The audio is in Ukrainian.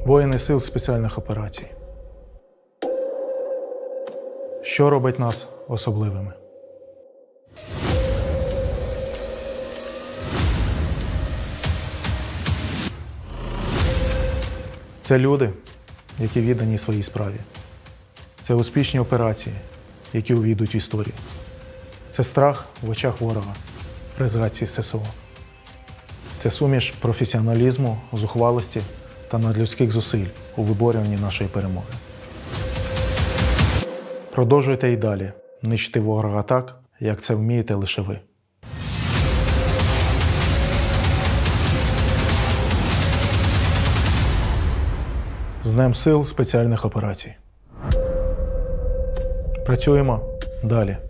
Воїни Сил спеціальних операцій. Що робить нас особливими? Це люди, які віддані своїй справі. Це успішні операції, які увійдуть в історію. Це страх в очах ворога при згадці ССО. Це суміш професіоналізму, зухвалості та надлюдських зусиль у виборюванні нашої перемоги. Продовжуйте і далі нищити ворога так, як це вмієте лише ви. З Днем Сил спеціальних операцій. Працюємо далі.